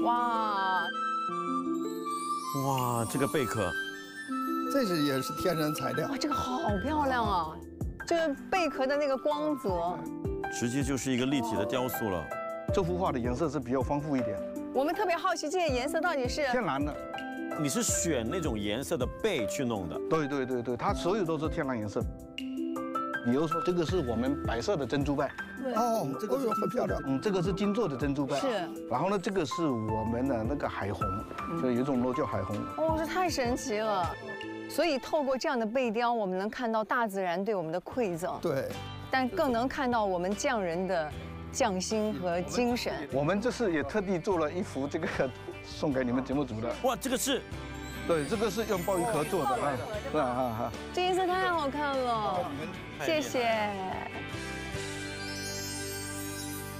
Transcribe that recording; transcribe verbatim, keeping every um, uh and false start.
哇哇，这个贝壳， 这是也是天然材料哇，，这个好漂亮啊！这个贝壳的那个光泽， 直接就是一个立体的雕塑了。 这幅画的颜色是比较丰富一点， 我们特别好奇这些颜色到底是天然的。 你是选那种颜色的贝去弄的？ 对对对对，它所有都是天然颜色。比如说，这个是我们白色的珍珠贝， 哦，这个是很漂亮。 嗯，这个是金做的珍珠贝。 是。 然后呢，这个是我们的那个海红，就有一种螺叫海红。 哦，这太神奇了。所以透过这样的贝雕，我们能看到大自然对我们的馈赠， 对， 但更能看到我们匠人的匠心和精神。 我们这次也特地做了一幅这个送给你们节目组的。 哇，这个是， 对，这个是用鲍鱼壳做的啊，对啊啊啊。 这颜色太好看了，谢谢。